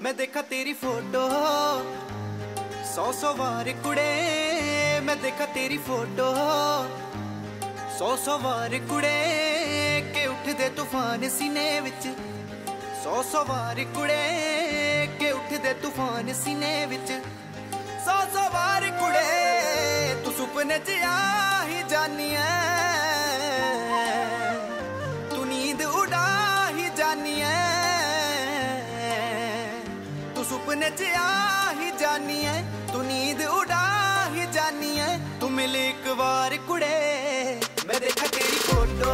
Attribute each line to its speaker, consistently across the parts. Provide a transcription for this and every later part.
Speaker 1: मैं देखा तेरी फोटो 100 बार कुड़े, मैं देखा तेरी फोटो 100 बार कुड़े के उठदे तूफान सीने विच 100 बार कुड़े के उठदे तूफान सीने विच 100 बार कुड़े तू सुपने च आ ही जानी है, तू नींद उड़ा ही जानी है, तू सुपने च आ ही जानी है, तू नींद उड़ा ही जानी है, तू मिले एक बार कुड़े मैं देखा तेरी फोटो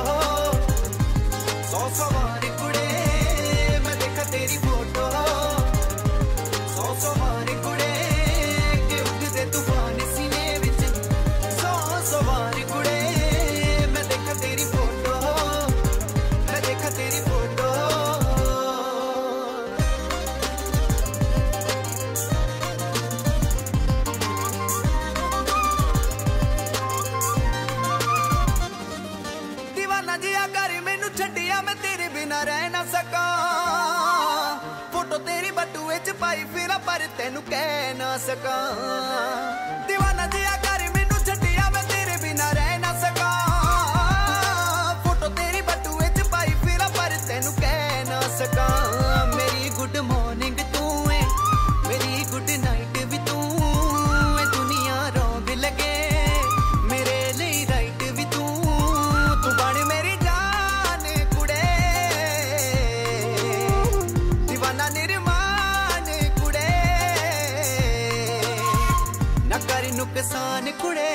Speaker 1: 100 बार कुड़े, मैं देखा तेरी फोटो 100 बार कुड़े के उठदे तूफान सीने विच 100 बार कुड़े, मैं देखा तेरी फोटो, मैं देखा तेरी फोटो। दीवाना जिया कर मैनू छड्डिया मैं तेरे बिना रह ना सका, फोटो तेरी बटुए च पाई फिरा पर तेनू कह ना सका। दीवाना जिया कर मैनू छड्डिया मैं तेरे बिना रह ना सका, फोटो तेरी बटुए च पाई फिरा पर तेनू कह ना सका। मेरी गुड मॉर्निंग तू है, मेरी गुड नाइट भी तू है, दुनिया रौंग लगे मेरे लिए राइट भी तू, तू बन मेरी जान कुड़े, दीवाना निर्माण कुड़े, न कर नुकसान कुड़े।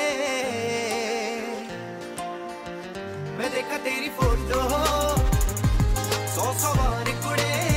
Speaker 1: मैं देखा तेरी फोटो 100 बार कुड़े,